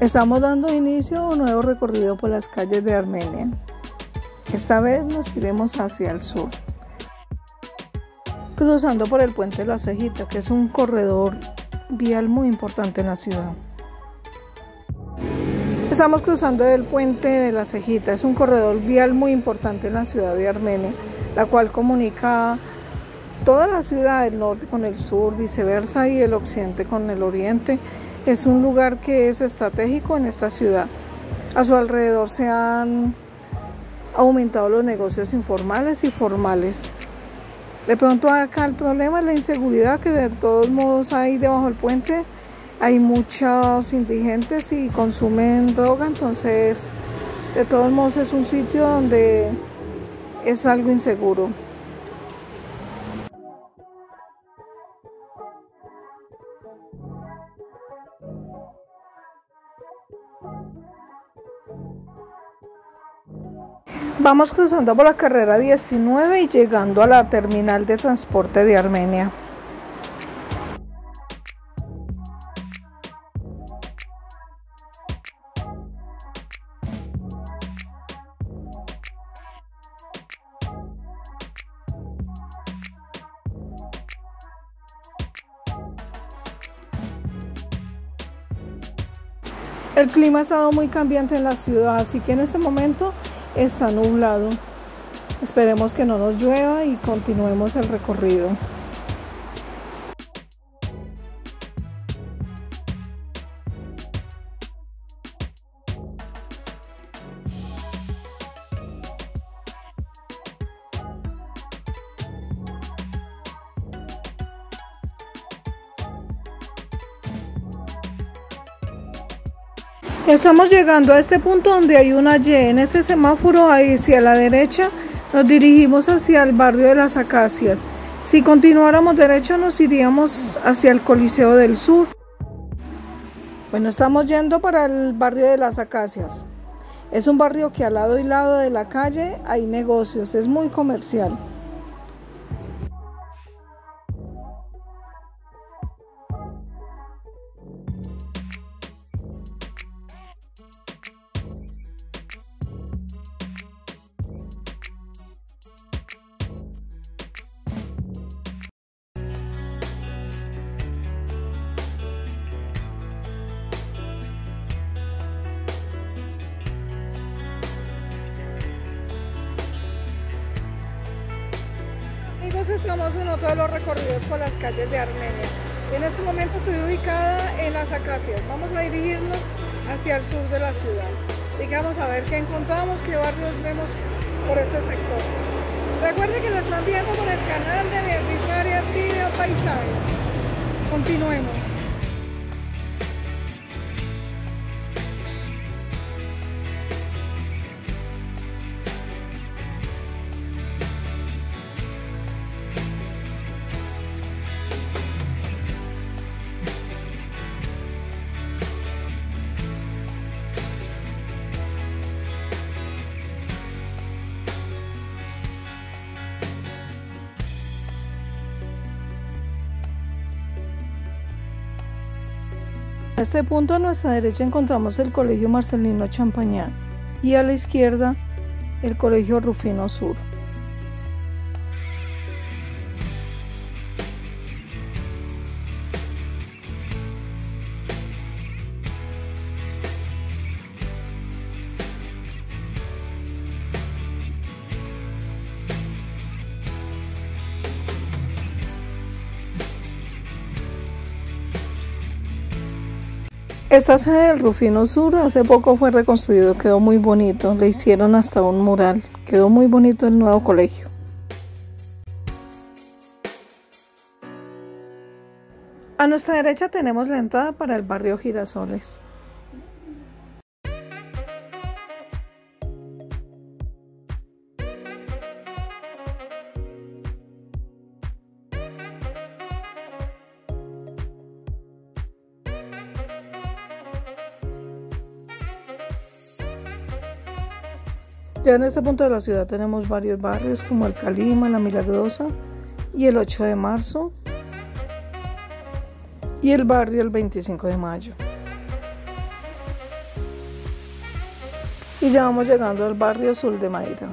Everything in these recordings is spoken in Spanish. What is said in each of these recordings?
Estamos dando inicio a un nuevo recorrido por las calles de Armenia. Esta vez nos iremos hacia el sur, cruzando por el puente de la Cejita, que es un corredor vial muy importante en la ciudad. Estamos cruzando el puente de la Cejita, es un corredor vial muy importante en la ciudad de Armenia, la cual comunica toda la ciudad del norte con el sur, viceversa, y el occidente con el oriente. Es un lugar que es estratégico en esta ciudad. A su alrededor se han aumentado los negocios informales y formales. De pronto acá el problema es la inseguridad, que de todos modos hay debajo del puente. Hay muchos indigentes y consumen droga, entonces de todos modos es un sitio donde es algo inseguro. Vamos cruzando por la carrera 19 y llegando a la terminal de transporte de Armenia. El clima ha estado muy cambiante en la ciudad, así que en este momento está nublado. Esperemos que no nos llueva y continuemos el recorrido. Estamos llegando a este punto donde hay una Y. En este semáforo hacia la derecha nos dirigimos hacia el barrio de las Acacias. Si continuáramos derecho nos iríamos hacia el Coliseo del Sur. Bueno, estamos yendo para el barrio de las Acacias. Es un barrio que al lado y lado de la calle hay negocios, es muy comercial. Amigos, estamos en otro de los recorridos por las calles de Armenia. En este momento estoy ubicada en las Acacias. Vamos a dirigirnos hacia el sur de la ciudad. Así que vamos a ver qué encontramos, qué barrios vemos por este sector. Recuerden que lo están viendo por el canal de Beatriz Arias Video Paisajes. Continuemos. A este punto a nuestra derecha encontramos el Colegio Marcelino Champañán y a la izquierda el Colegio Rufino Sur. Esta sede del Rufino Sur hace poco fue reconstruido, quedó muy bonito, le hicieron hasta un mural, quedó muy bonito el nuevo colegio. A nuestra derecha tenemos la entrada para el barrio Girasoles. Ya en este punto de la ciudad tenemos varios barrios como el Calima, la Milagrosa y el 8 de marzo y el barrio el 25 de mayo. y ya vamos llegando al barrio Sol de Maida.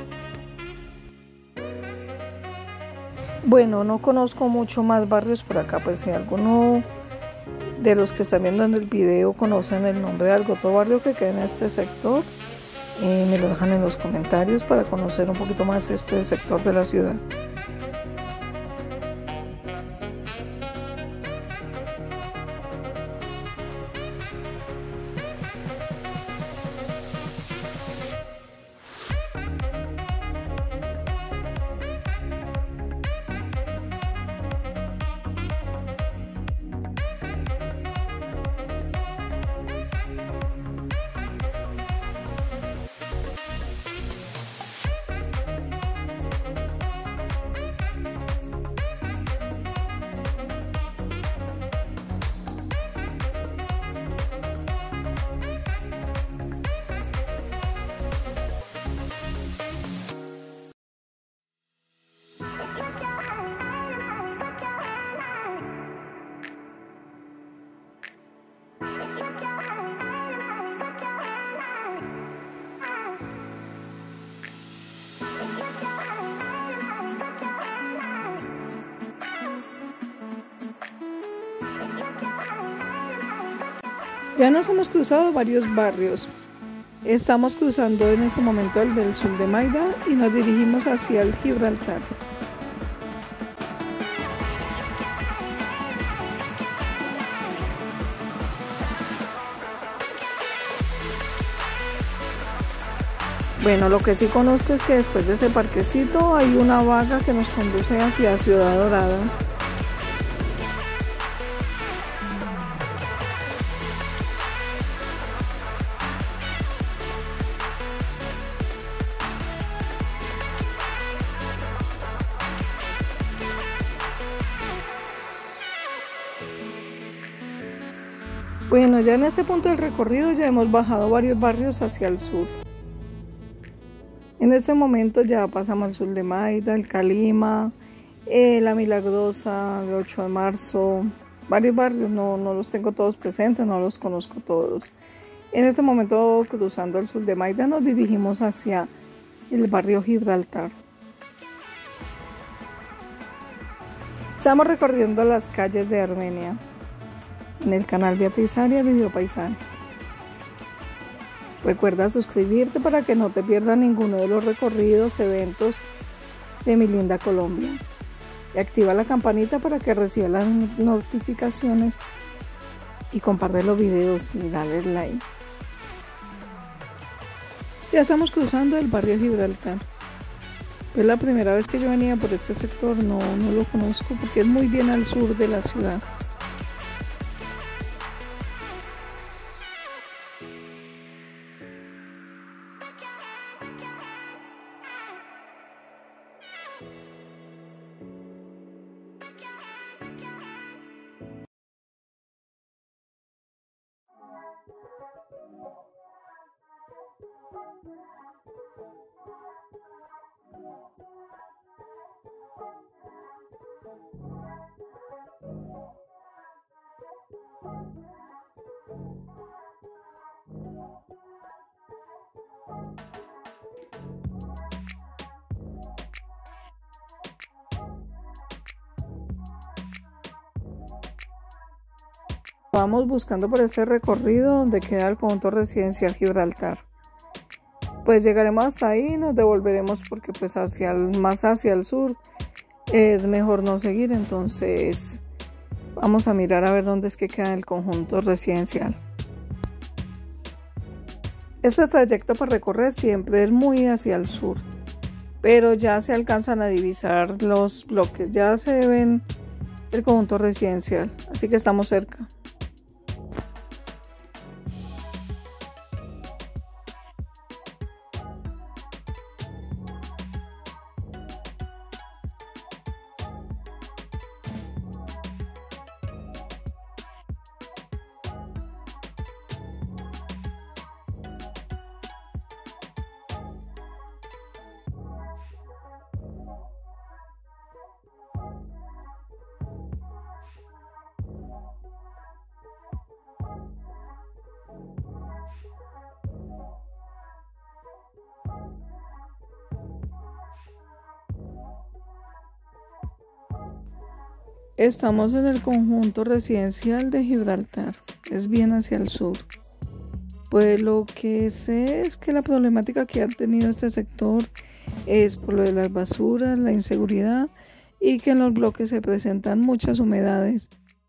Bueno, no conozco mucho más barrios por acá, pues si alguno de los que están viendo en el video conocen el nombre de algún otro barrio que quede en este sector, me lo dejan en los comentarios para conocer un poquito más este sector de la ciudad. Ya nos hemos cruzado varios barrios. Estamos cruzando en este momento el del Sol de Maida y nos dirigimos hacia el Gibraltar. Bueno, lo que sí conozco es que después de ese parquecito hay una vaga que nos conduce hacia Ciudad Dorada. Bueno, ya en este punto del recorrido ya hemos bajado varios barrios hacia el sur. En este momento ya pasamos al Sol de Maida, el Calima, la Milagrosa, el 8 de marzo, varios barrios, no los tengo todos presentes, no los conozco todos. En este momento, cruzando el Sol de Maida, nos dirigimos hacia el barrio Gibraltar. Estamos recorriendo las calles de Armenia en el canal Beatriz Arias Video Paisajes. Recuerda suscribirte para que no te pierdas ninguno de los recorridos, eventos de mi linda Colombia. Y activa la campanita para que reciba las notificaciones y comparte los videos y dale like. Ya estamos cruzando el barrio Gibraltar. Es la primera vez que yo venía por este sector, no lo conozco porque es muy bien al sur de la ciudad. Vamos buscando por este recorrido donde queda el conjunto residencial Gibraltar. Pues llegaremos hasta ahí y nos devolveremos porque pues más hacia el sur es mejor no seguir, entonces vamos a mirar a ver dónde es que queda el conjunto residencial. Este trayecto para recorrer siempre es muy hacia el sur, pero ya se alcanzan a divisar los bloques, ya se ven el conjunto residencial, así que estamos cerca. Estamos en el conjunto residencial de Gibraltar, es bien hacia el sur. Pues lo que sé es que la problemática que ha tenido este sector es por lo de las basuras, la inseguridad y que en los bloques se presentan muchas humedades.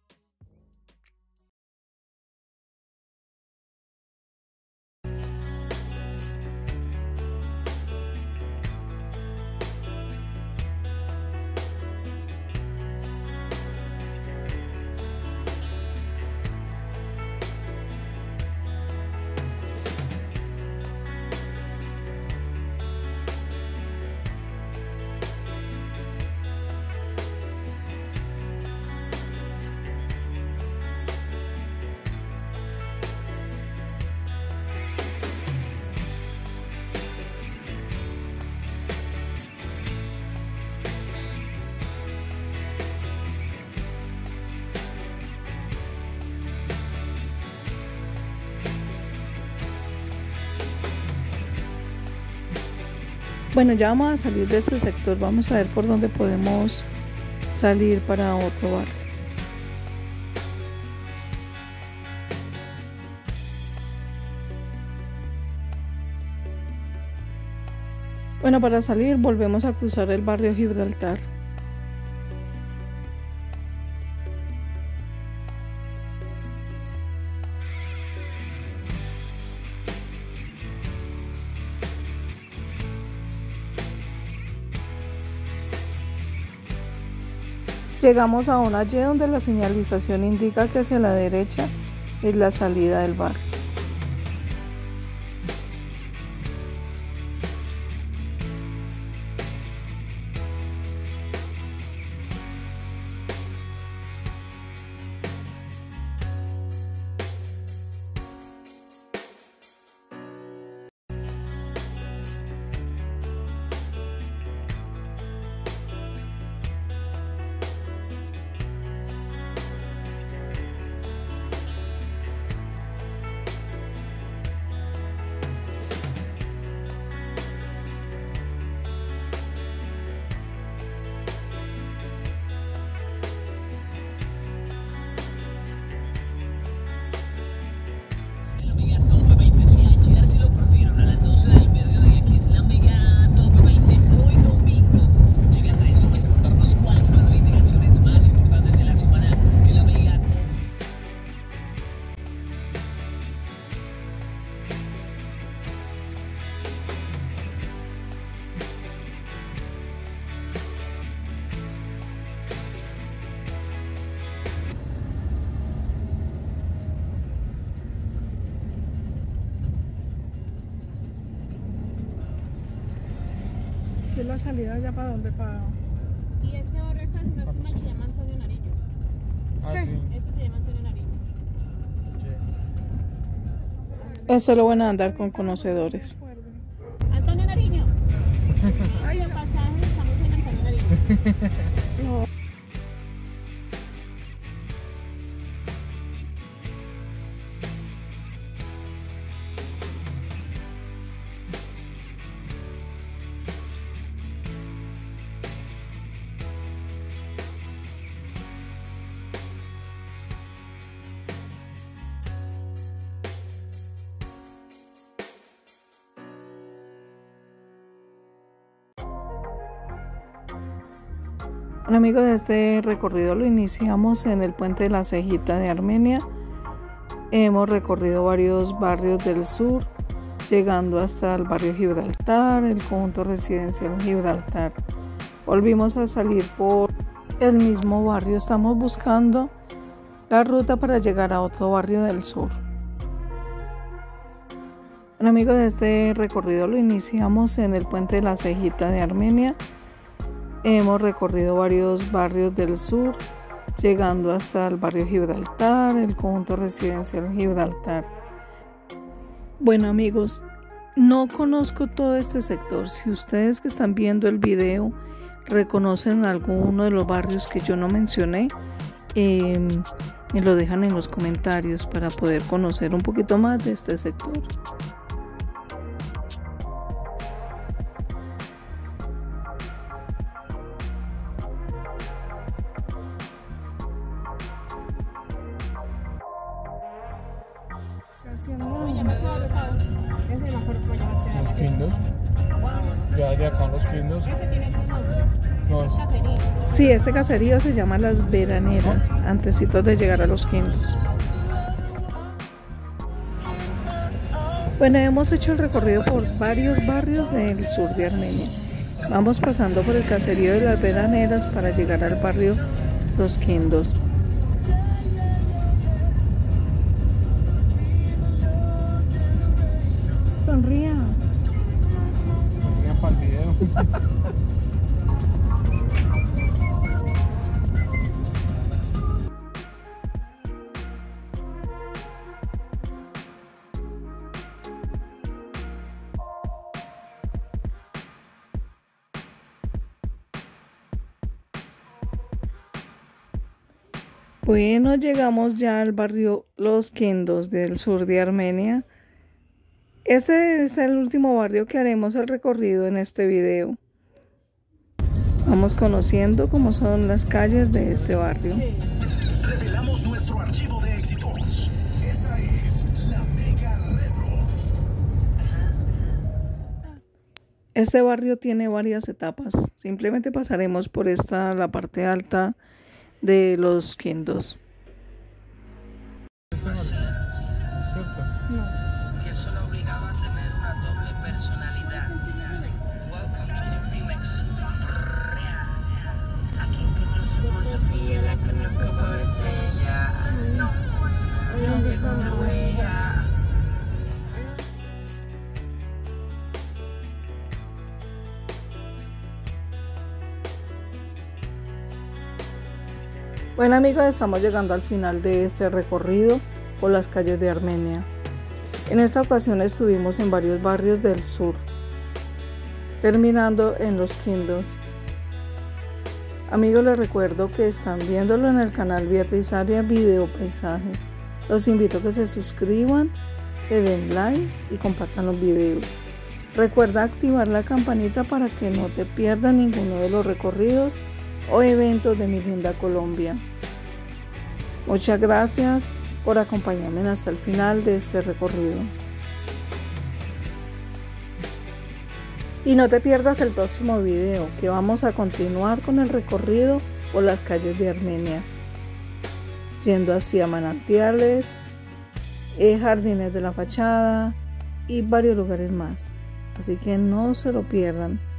Bueno, ya vamos a salir de este sector, vamos a ver por dónde podemos salir para otro barrio. Bueno, para salir volvemos a cruzar el barrio Gibraltar. Llegamos a una Y donde la señalización indica que hacia la derecha es la salida del barrio. ¿Es la salida ya para dónde? Y este barrio está en una zona que se llama Antonio Nariño. Sí. Este se llama Antonio Nariño. Eso es lo bueno de andar con conocedores. Antonio Nariño. Ay, el pasaje, estamos en Antonio Nariño. No. Bueno, amigos, este recorrido lo iniciamos en el puente de la Cejita de Armenia. Hemos recorrido varios barrios del sur, llegando hasta el barrio Gibraltar, el conjunto residencial Gibraltar. Volvimos a salir por el mismo barrio, estamos buscando la ruta para llegar a otro barrio del sur. Bueno, amigos, este recorrido lo iniciamos en el puente de la Cejita de Armenia. Hemos recorrido varios barrios del sur, llegando hasta el barrio Gibraltar, el conjunto residencial Gibraltar. Bueno, amigos, no conozco todo este sector. Si ustedes que están viendo el video reconocen alguno de los barrios que yo no mencioné, me lo dejan en los comentarios para poder conocer un poquito más de este sector. ¿Cómo llama todo rotado? Ese no me acuerdo cómo llama. Los Quindos. Ya de acá los Quindos. Ese tiene otro nombre. No, Cacería. Sí, este caserío se llama Las Veraneras, antecitos de llegar a Los Quindos. Bueno, hemos hecho el recorrido por varios barrios del sur de Armenia. Vamos pasando por el caserío de Las Veraneras para llegar al barrio Los Quindos. Sonría. ya para el video. Bueno, llegamos ya al barrio Los Quindos del sur de Armenia. Este es el último barrio que haremos el recorrido en este video. Vamos conociendo cómo son las calles de este barrio. Revelamos nuestro archivo de éxitos. Esta es la Mega Retro. Este barrio tiene varias etapas. Simplemente pasaremos por la parte alta de Los Quindos. ¿Cierto? Y eso la obligaba a tener una doble personalidad. Welcome to the remix. Aquí conocemos a Sofía, la conozco por estrella. ¿Dónde está una huella? Bueno amigos, estamos llegando al final de este recorrido por las calles de Armenia. En esta ocasión estuvimos en varios barrios del sur, terminando en Los Quindos. Amigos, les recuerdo que están viéndolo en el canal Beatriz Arias Video Paisajes. Los invito a que se suscriban, le den like y compartan los videos. Recuerda activar la campanita para que no te pierdas ninguno de los recorridos o eventos de mi linda Colombia. Muchas gracias por acompañarme hasta el final de este recorrido. Y no te pierdas el próximo video, que vamos a continuar con el recorrido por las calles de Armenia, yendo hacia manantiales, jardines de la fachada y varios lugares más. Así que no se lo pierdan.